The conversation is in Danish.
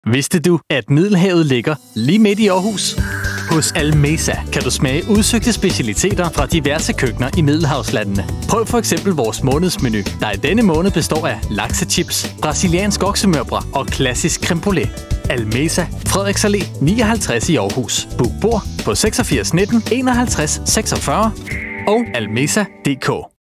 Vidste du, at Middelhavet ligger lige midt i Aarhus? Hos Almesa kan du smage udsøgte specialiteter fra diverse køkkener i Middelhavslandene. Prøv for eksempel vores månedsmenu, der i denne måned består af laksechips, brasiliansk oksemørbrad og klassisk creme brulee. Almesa, Frederiks Allé 59 i Aarhus. Book bord på 86 19 51 46 og almesa.dk.